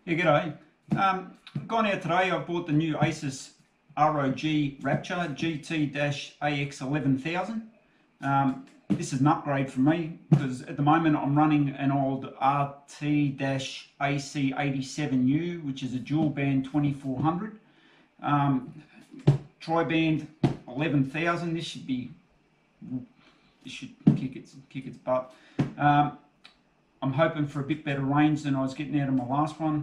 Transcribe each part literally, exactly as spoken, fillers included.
Yeah, g'day. Um, gone out today. I bought the new Asus R O G Rapture G T A X eleven thousand. Um, this is an upgrade for me because at the moment I'm running an old R T A C eighty-seven U, which is a dual band twenty-four hundred. Um, tri-band eleven thousand. This should be this should kick its kick its butt. Um, I'm hoping for a bit better range than I was getting out of my last one.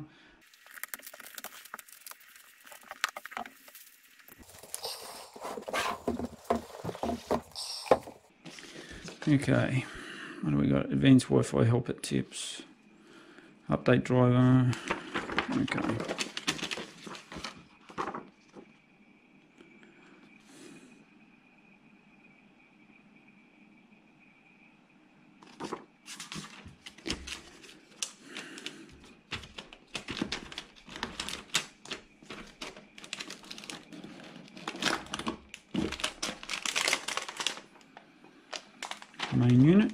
Okay, what do we got? Advanced Wi-Fi helper tips, update driver. Okay. Main unit.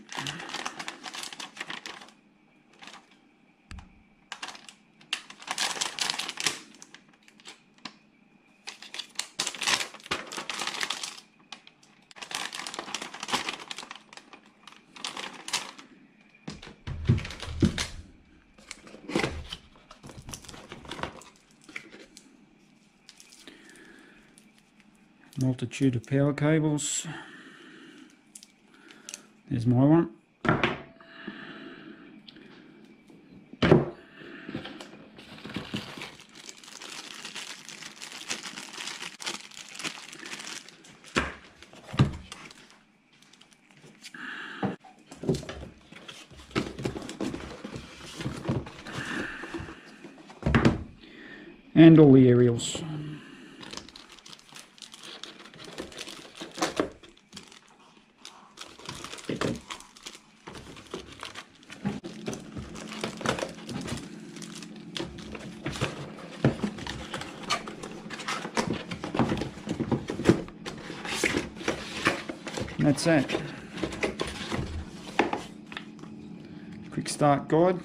Multitude of power cables. There's my one. And all the aerials. And that's that. Quick start guide.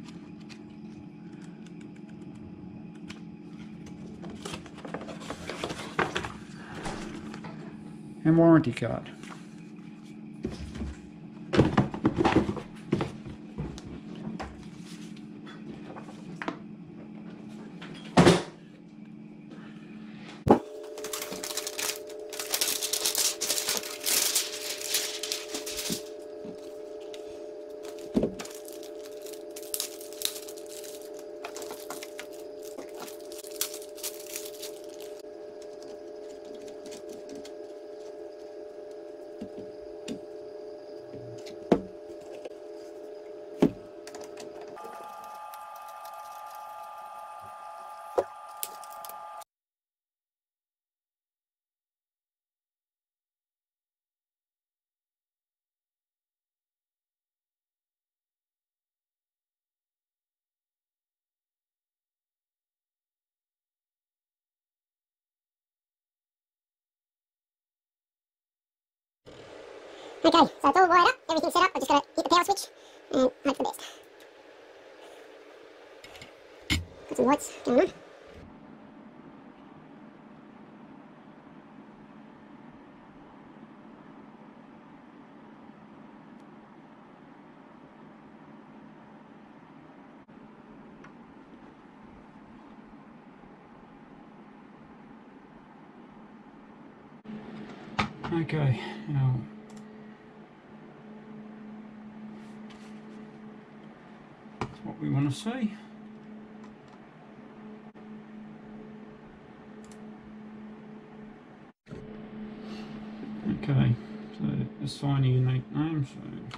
And warranty card. Okay, so it's all wired up, everything's set up, I've just got to hit the power switch and hope for the best. Got some lights going on. Okay, now that's what we want to see. Okay, so assign a unique name. So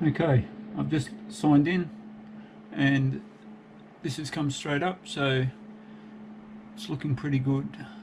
Okay, I've just signed in and this has come straight up, so it's looking pretty good.